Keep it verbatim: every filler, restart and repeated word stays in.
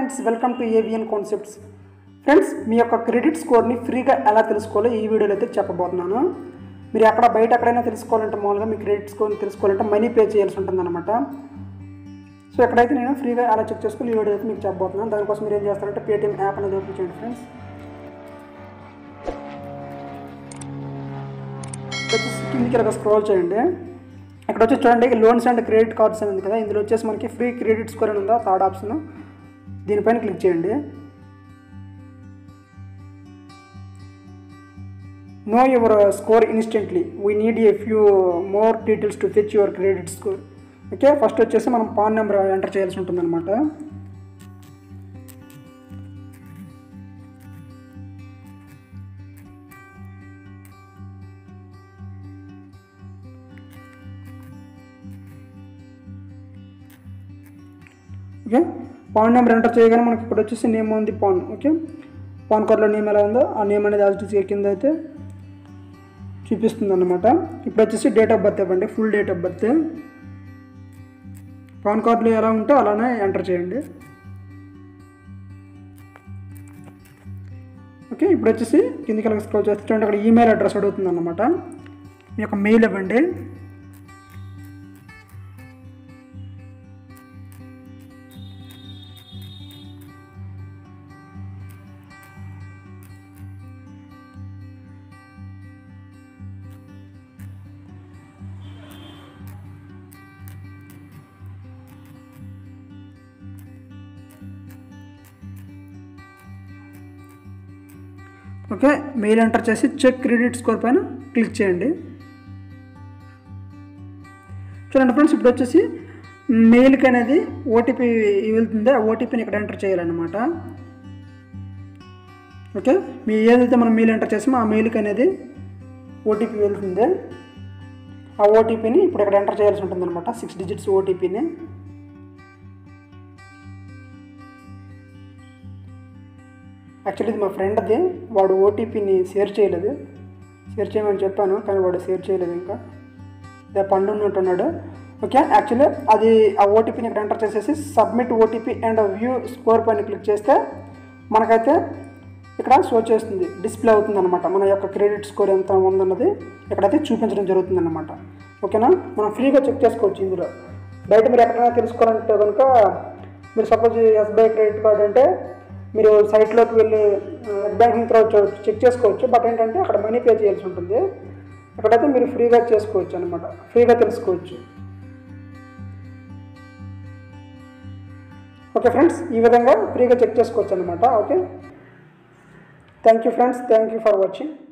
Friends, welcome to AVN concepts. Friends, మీ యొక్క credit స్కోర్ని ఫ్రీగా ఎలా తెలుసుకోవాలో ఈ వీడియోలో అయితే చెప్పబోతున్నాను. మీరు అక్కడ బయట ఎక్కడైనా తెలుసుకోవాలంటే మామూలుగా మీ క్రెడిట్ స్కోర్ని తెలుసుకోవాలంటే మనీ పే చేయాల్సి ఉంటుందన్నమాట. సో ఎక్కడైతే నేను ఫ్రీగా ఎలా చెక్ చేసుకోవాలి ఈ వీడియో అయితే మీకు చెప్పబోతున్నాను. దానికోసం మీరు ఏం చేస్తారంటే పేటీఎం యాప్ అనేది ఓపెన్ చేయండి ఫ్రెండ్స్. కిందికి ఇలా స్క్రోల్ చేయండి. ఇక్కడ వచ్చి చూడండి, లోన్స్ అండ్ క్రెడిట్ కార్డ్స్ అని ఉంది కదా, ఇందులో వచ్చేసి మనకి ఫ్రీ క్రెడిట్ స్కోర్ అని ఉందా థర్డ్ ఆప్షన్, దీనిపైన క్లిక్ చేయండి. Know your score instantly, we need a few more details to fetch your credit score. Okay, first వచ్చేసి మనం పాన్ నెంబర్ ఎంటర్ చేయాల్సి ఉంటుందన్నమాట. ఓకే, పాన్ నెంబర్ ఎంటర్ చేయగానే మనకి ఇక్కడ వచ్చేసి నేమ్ ఉంది పాన్. ఓకే, పాన్ కార్డులో నేమ్ ఎలా ఉందో ఆ నేమ్ అనేది యాజ్ ఇట్ ఈజ్ కింద అయితే చూపిస్తుంది అన్నమాట. ఇప్పుడు వచ్చేసి డేట్ ఆఫ్ బర్త్ ఇవ్వండి, full date of birth. PAN కార్డులో ఎలా ఉంటే అలానే ఎంటర్ చేయండి. ఓకే, ఇప్పుడు వచ్చేసి కిందికి ఎలా స్క్రోల్ చేస్తే చూడండి, అక్కడ ఈమెయిల్ అడ్రస్ అడుగుతుంది అన్నమాట. మీ యొక్క మెయిల్ ఇవ్వండి. ఓకే, మెయిల్ ఎంటర్ చేసి చెక్ క్రెడిట్ స్కోర్ పైన క్లిక్ చేయండి. చూడండి ఫ్రెండ్స్, ఇప్పుడు వచ్చేసి మెయిల్కి అనేది ఓటీపీ వెళ్తుంది, ఆ ఓటీపీని ఇక్కడ ఎంటర్ చేయాలన్నమాట. ఓకే, మీ ఏదైతే మనం మెయిల్ ఎంటర్ చేసామో ఆ మెయిల్కి అనేది ఓటీపీ వెళ్తుంది. ఆ ఓటీపీని ఇప్పుడు ఇక్కడ ఎంటర్ చేయాల్సి ఉంటుంది అనమాట, సిక్స్ డిజిట్స్ ఓటీపీని. యాక్చువల్లీ ఇది మా ఫ్రెండ్ అది, వాడు ఓటీపీని షేర్ చేయలేదు. షేర్ చేయమని చెప్పాను కానీ వాడు షేర్ చేయలేదు, ఇంకా అదే పండు ఉన్నట్టున్నాడు. ఓకే, యాక్చువల్లీ అది ఆ ఓటీపీని ఇక్కడ ఎంటర్ చేసేసి submit OTP and view score పైన క్లిక్ చేస్తే మనకైతే ఇక్కడ షో చేస్తుంది, డిస్ప్లే అవుతుంది అనమాట. మన యొక్క క్రెడిట్ స్కోర్ ఎంత ఉందన్నది ఇక్కడైతే చూపించడం జరుగుతుంది అనమాట. ఓకేనా, మనం ఫ్రీగా చెక్ చేసుకోవచ్చు ఇందులో. బయట మీరు ఎక్కడైనా తెలుసుకోవాలంటే కనుక మీరు సపోజ్ ఎస్బీఐ క్రెడిట్ కార్డ్ అంటే మీరు సైట్లోకి వెళ్ళి నెట్ బ్యాంకింగ్ త్రూ చెక్ చేసుకోవచ్చు. బట్ ఏంటంటే అక్కడ మనీ పే చేయాల్సి ఉంటుంది. అక్కడైతే మీరు ఫ్రీగా చేసుకోవచ్చు అనమాట, ఫ్రీగా తెలుసుకోవచ్చు. ఓకే ఫ్రెండ్స్, ఈ విధంగా ఫ్రీగా చెక్ చేసుకోవచ్చు అనమాట. Okay, thank you friends, thank you for watching.